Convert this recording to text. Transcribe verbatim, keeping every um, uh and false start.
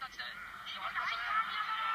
感じで決まりましたね。